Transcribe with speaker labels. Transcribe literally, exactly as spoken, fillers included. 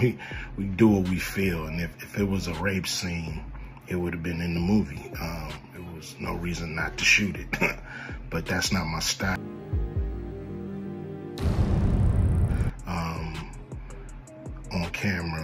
Speaker 1: we we do what we feel, and if, if it was a rape scene, it would have been in the movie. Um, there was no reason not to shoot it, but that's not my style. Um, on camera.